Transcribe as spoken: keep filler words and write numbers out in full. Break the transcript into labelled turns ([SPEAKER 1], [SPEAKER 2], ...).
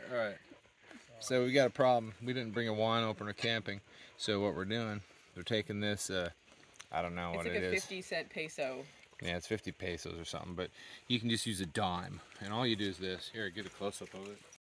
[SPEAKER 1] All right. So we got a problem. We didn't bring a wine opener camping. So what we're doing, they're taking this, uh, I don't know
[SPEAKER 2] It's
[SPEAKER 1] what
[SPEAKER 2] like
[SPEAKER 1] it
[SPEAKER 2] a
[SPEAKER 1] is.
[SPEAKER 2] fifty cent peso.
[SPEAKER 1] Yeah, it's fifty pesos or something, but you can just use a dime. And all you do is this. Here, get a close-up of it.